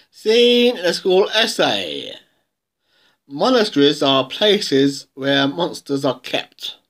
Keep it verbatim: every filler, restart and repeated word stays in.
Seen in a school essay. Monasteries are places where monsters are kept.